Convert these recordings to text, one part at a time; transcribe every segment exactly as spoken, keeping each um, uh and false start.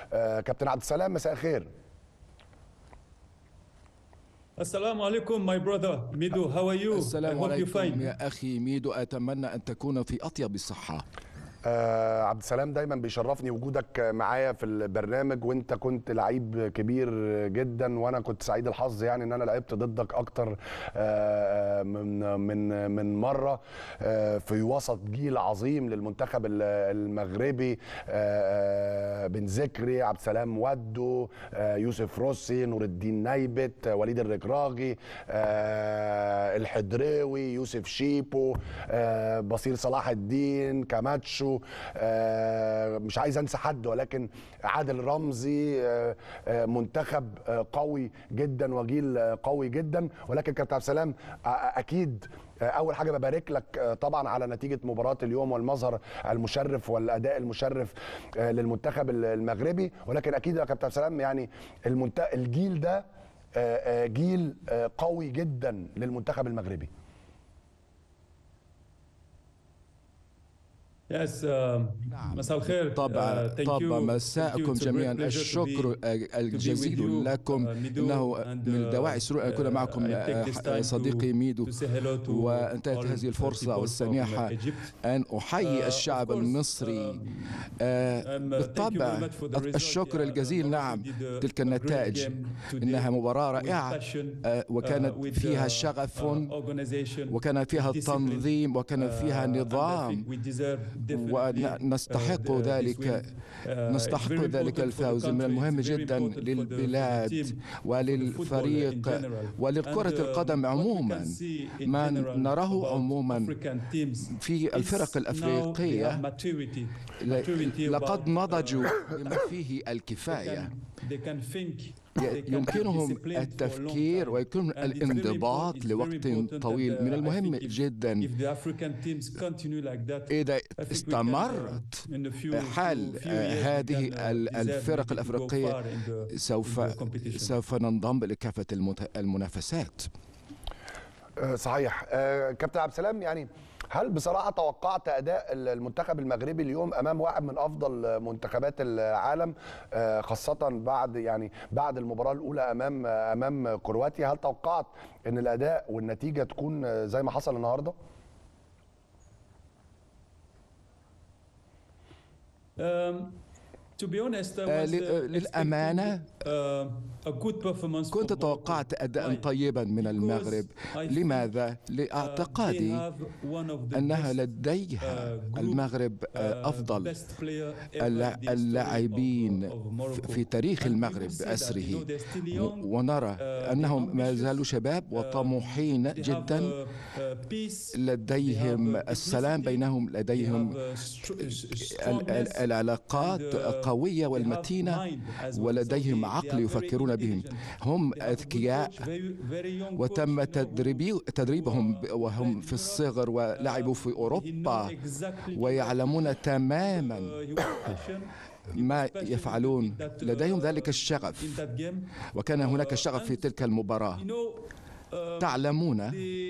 كابتن عبد السلام مساء الخير. السلام عليكم my brother ميدو. how are you? السلام عليكم يا أخي ميدو، أتمنى أن تكون في أطيب الصحة. آه عبد السلام، دايما بيشرفني وجودك معايا في البرنامج، وانت كنت لعيب كبير جدا، وانا كنت سعيد الحظ يعني ان انا لعبت ضدك اكتر آه من من من مره آه في وسط جيل عظيم للمنتخب المغربي، آه بن ذكري، عبد السلام ودو، آه يوسف روسي، نور الدين نايبت، وليد الركراغي، آه الحدراوي، يوسف شيبو، آه بصير صلاح الدين، كاماتشو، آه مش عايز انسى حد، ولكن عادل رمزي، آه آه منتخب آه قوي جدا وجيل آه قوي جدا. ولكن كابتن عبد السلام آه اكيد آه اول حاجه ببارك لك آه طبعا على نتيجه مباراه اليوم والمظهر المشرف والاداء المشرف آه للمنتخب المغربي. ولكن اكيد يا كابتن عبد السلام يعني الجيل ده آه آه جيل آه قوي جدا للمنتخب المغربي. Yes, uh, مساء الخير. طبعا uh, طبعا مساءكم جميعا. الشكر الجزيل لكم. انه من الدواعي السرور ان اكون معكم صديقي ميدو، وانتهت هذه الفرصه والسانحه ان احيي الشعب المصري. بالطبع الشكر الجزيل. نعم، تلك النتائج انها مباراه رائعه، وكانت فيها شغف، وكان فيها تنظيم، وكان فيها نظام، ونستحق ذلك نستحق ذلك الفوز. من المهم جدا للبلاد وللفريق ولكرة القدم عموما، ما نراه عموما في الفرق الأفريقية لقد نضجوا بما فيه الكفاية. يمكنهم التفكير ويكون الانضباط لوقت طويل. من المهم جدا إذا استمرت حال هذه الفرق الأفريقية سوف سوف ننضم لكافة المنافسات. صحيح. كابتن عبد السلام، يعني هل بصراحة توقعت أداء المنتخب المغربي اليوم أمام واحد من أفضل منتخبات العالم، خاصة بعد يعني بعد المباراة الأولى أمام أمام كرواتيا؟ هل توقعت أن الأداء والنتيجة تكون زي ما حصل النهاردة؟ للأمانة كنت توقعت أداء طيبا من المغرب. لماذا؟ لاعتقادي أنها لديها المغرب أفضل اللاعبين في تاريخ المغرب بأسره، ونرى أنهم ما زالوا شباب وطموحين جدا، لديهم السلام بينهم، لديهم العلاقات قوية والمتينة، ولديهم عقل يفكرون بهم. هم أذكياء، وتم تدريبهم وهم في الصغر ولعبوا في أوروبا، ويعلمون تماما ما يفعلون. لديهم ذلك الشغف، وكان هناك شغف في تلك المباراة. تعلمون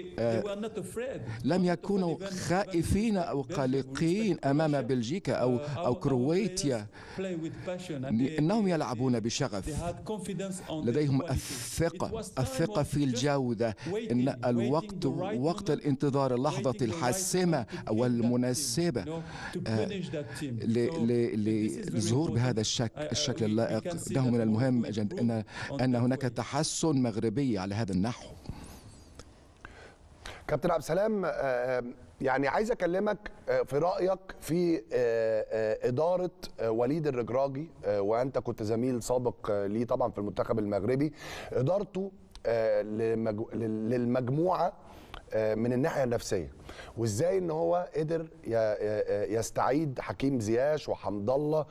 لم يكونوا خائفين أو قلقين أمام بلجيكا أو أو كرواتيا، إنهم يلعبون بشغف. لديهم الثقة الثقة في الجودة. إن الوقت وقت الانتظار، اللحظة الحاسمة والمناسبة للظهور بهذا الشكل اللائق. إنه من المهم أن أن هناك تحسن مغربي على هذا النحو. كابتن عبد السلام، يعني عايز اكلمك في رايك في اداره وليد الركراغي، وانت كنت زميل سابق ليه طبعا في المنتخب المغربي. ادارته للمجموعه من الناحيه النفسيه، وازاي ان هو قدر يستعيد حكيم زياش وحمد الله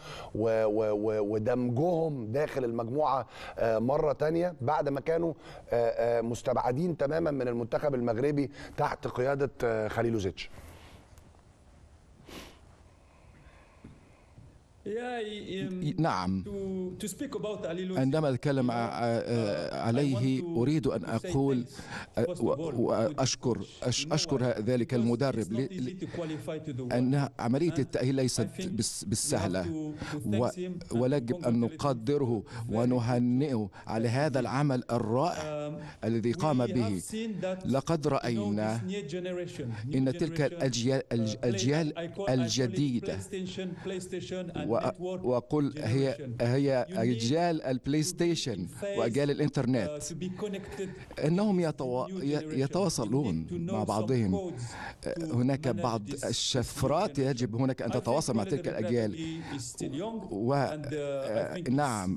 ودمجهم داخل المجموعه مره تانية بعد ما كانوا مستبعدين تماما من المنتخب المغربي تحت قياده خليلوزيتش. نعم، عندما أتكلم عليه أريد أن أقول وأشكر أشكر ذلك المدرب أن عملية التأهيل ليست بالسهلة، ويجب أن نقدره ونهنئه على هذا العمل الرائع الذي قام به. لقد رأينا إن تلك الأجيال الأجيال الجديدة، وقل هي هي أجيال البلاي ستيشن وأجيال الإنترنت، إنهم يتوا... يتواصلون مع بعضهم. هناك بعض الشفرات يجب هناك أن تتواصل مع تلك الأجيال، ونعم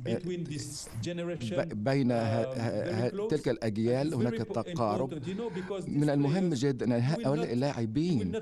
بين تلك الأجيال هناك تقارب. من المهم جدا أن هؤلاء اللاعبين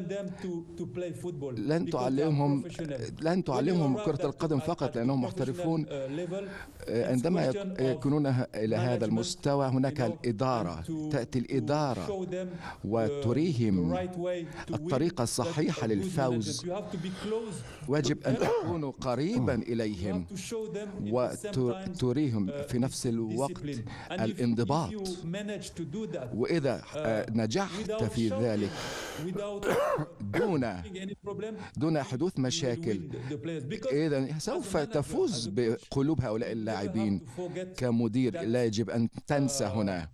لن تعلمهم لن تعلمهم كرة القدم فقط لأنهم محترفون. عندما يكونون إلى هذا المستوى هناك الإدارة، تأتي الإدارة وتريهم الطريقة الصحيحة للفوز، ويجب أن تكونوا قريبا إليهم وتريهم في نفس الوقت الانضباط. وإذا نجحت في ذلك دون دون حدوث مشاكل، إذا سوف تفوز بقلوب هؤلاء اللاعبين. كمدير لا يجب أن تنسى هنا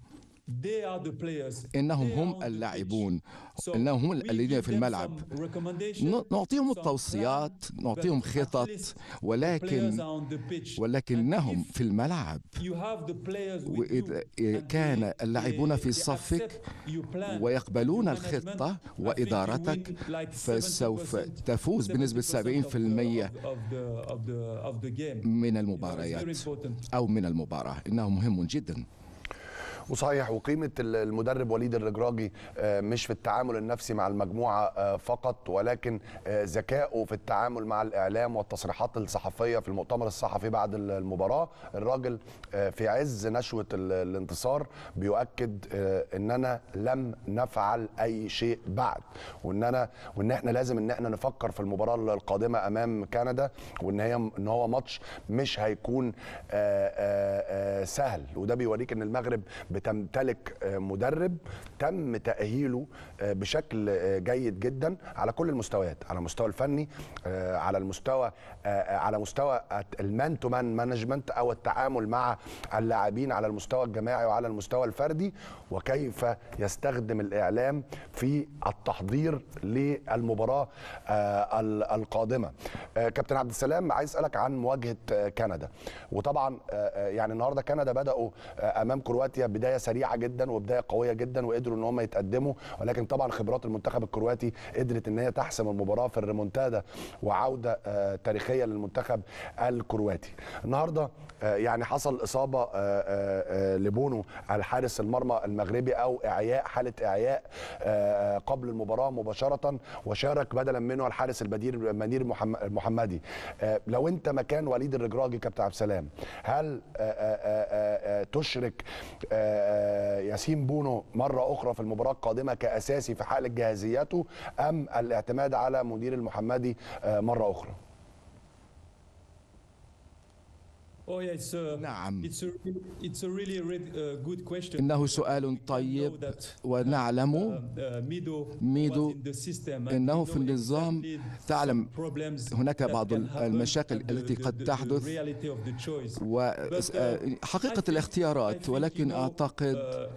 إنهم هم اللاعبون، إنهم هم الذين في الملعب. نعطيهم التوصيات، نعطيهم خطط، ولكن ولكنهم في الملعب. وإذا كان اللاعبون في صفك ويقبلون الخطة وإدارتك فسوف تفوز بنسبة سبعين بالمئة من المباريات أو من المباراة. إنه مهم جدا. وصحيح، وقيمة المدرب وليد الرجراجي مش في التعامل النفسي مع المجموعة فقط، ولكن ذكائه في التعامل مع الإعلام والتصريحات الصحفية في المؤتمر الصحفي بعد المباراة. الراجل في عز نشوة الانتصار بيؤكد إننا لم نفعل أي شيء بعد، وإننا وإن إحنا لازم إن إحنا نفكر في المباراة القادمة أمام كندا، وإن هي إن هو ماتش مش هيكون سهل. وده بيوريك إن المغرب بتمتلك مدرب تم تأهيله بشكل جيد جدا على كل المستويات، على المستوى الفني، على المستوى على مستوى المان تو مان مانجمنت او التعامل مع اللاعبين على المستوى الجماعي وعلى المستوى الفردي، وكيف يستخدم الإعلام في التحضير للمباراة القادمة. كابتن عبد السلام، عايز أسألك عن مواجهة كندا. وطبعا يعني النهارده كندا بدأوا أمام كرواتيا بداية سريعة جدا وبداية قوية جدا، وقدروا ان هم يتقدموا، ولكن طبعا خبرات المنتخب الكرواتي قدرت ان هي تحسم المباراة في الريمونتادا وعودة تاريخية للمنتخب الكرواتي. النهارده يعني حصل إصابة لبونو الحارس المرمى المغربي او اعياء، حالة اعياء قبل المباراة مباشرة، وشارك بدلا منه الحارس البديل منير محمدي. لو انت مكان وليد الرجراجي كابتن عبد السلام، هل تشرك ياسين بونو مرة أخرى في المباراة القادمة كأساسي في حالة جاهزيته، أم الاعتماد على منير المحمدي مرة أخرى؟ نعم، إنه سؤال طيب، ونعلم ميدو أنه في النظام تعلم هناك بعض المشاكل التي قد تحدث وحقيقة الاختيارات، ولكن أعتقد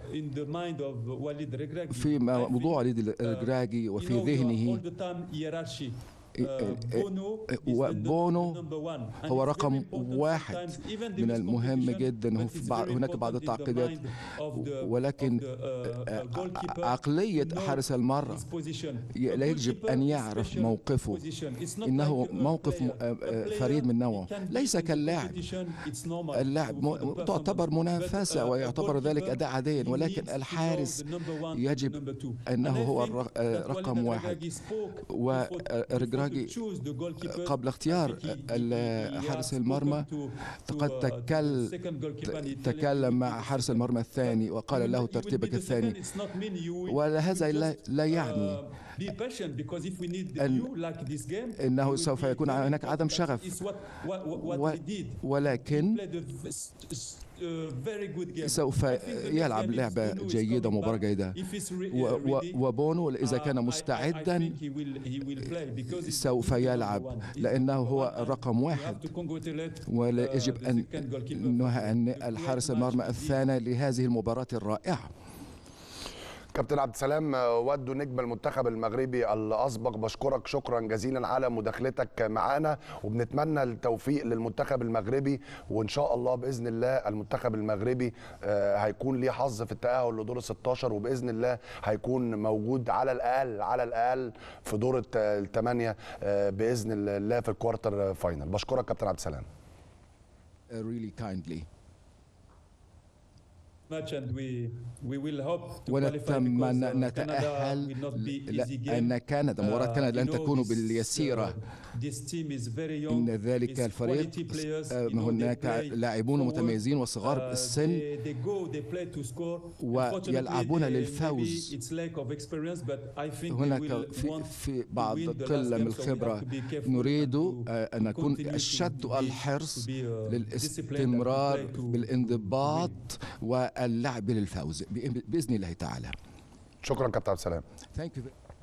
في موضوع وليد الرجراجي وفي ذهنه وبونو هو رقم واحد. من المهم جدا، هناك بعض التعقيدات، ولكن عقلية حارس المرمى لا يجب أن يعرف موقفه، إنه موقف فريد من نوعه، ليس كاللاعب. اللاعب تعتبر منافسة ويعتبر ذلك أداء عاديا، ولكن الحارس يجب أنه هو رقم واحد. والرجراجي إنزاغي قبل اختيار حارس المرمى قد تكل تكلم مع حارس المرمى الثاني وقال له ترتيبك الثاني، وهذا لا يعني أن إنه سوف يكون هناك عدم شغف، ولكن سوف يلعب لعبة جيدة ومباراة جيدة. وبونو إذا كان مستعدا سوف يلعب لأنه هو الرقم واحد، ويجب أن نهنئ الحارس المرمى الثاني لهذه المباراة الرائعة. كابتن عبد السلام ودو نجم المنتخب المغربي الأسبق، بشكرك شكرا جزيلا على مداخلتك معنا، وبنتمنى التوفيق للمنتخب المغربي، وإن شاء الله بإذن الله المنتخب المغربي هيكون ليه حظ في التأهل لدور الستاشر، وبإذن الله هيكون موجود على الأقل على الأقل في دور الثمانية بإذن الله في الكوارتر فاينل. بشكرك كابتن عبد السلام. Really kindly. ونتمنى نتأهل لأن كندا مباراة كندا لن تكون باليسيرة، إن ذلك الفريق هناك لاعبون متميزين وصغار السن ويلعبون للفوز. هناك في, في بعض قلة من الخبرة، نريد أن نكون أشد الحرص للاستمرار بالانضباط واللعب للفوز بإذن الله تعالى. شكرا كابتن عبد السلام.